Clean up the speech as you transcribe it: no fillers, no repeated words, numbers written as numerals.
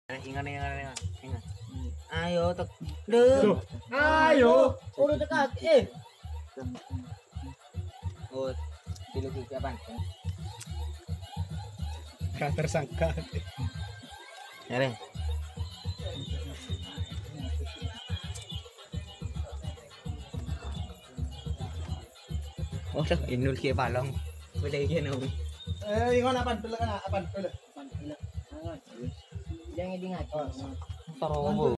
Ingat. Ayo tek. Duh. Ayo. Udah dekat. Oh, pilih siapa? Tersangka. Ya, oh, inul kayak balong. Udah yan oh. Ingon apan pila ka na? Apan pila. Jangan ingat. Oh, Taruh